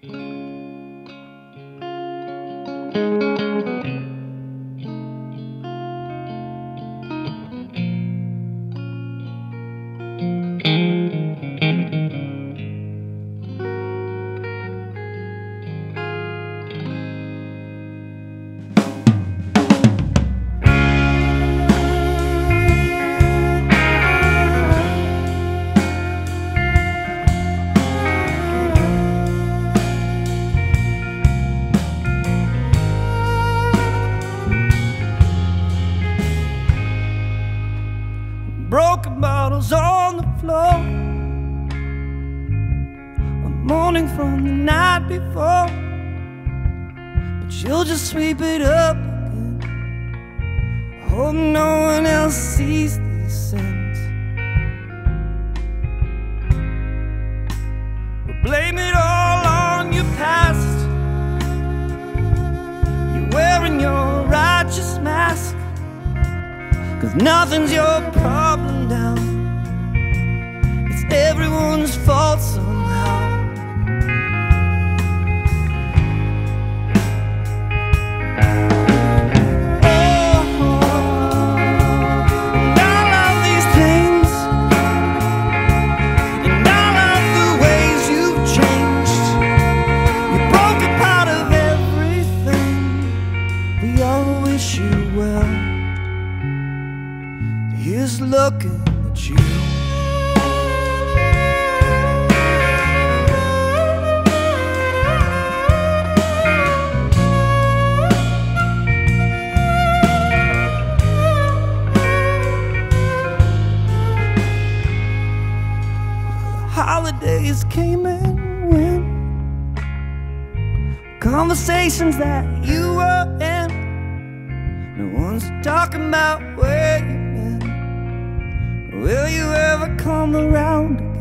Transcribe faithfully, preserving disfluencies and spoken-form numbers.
Broken bottles on the floor, a morning from the night before, but you'll just sweep it up again. I hope no one else sees these sins. We'll blame it all on your past. You're wearing your righteous mask, 'cause nothing's your problem now. It's everyone's fault somehow. Oh, and all of these things, and all of the ways you've changed. You broke a part of everything. We all wish you well. He's looking at you. The holidays came and went, conversations that you were in. No one's talking about where you've been. Will you ever come around?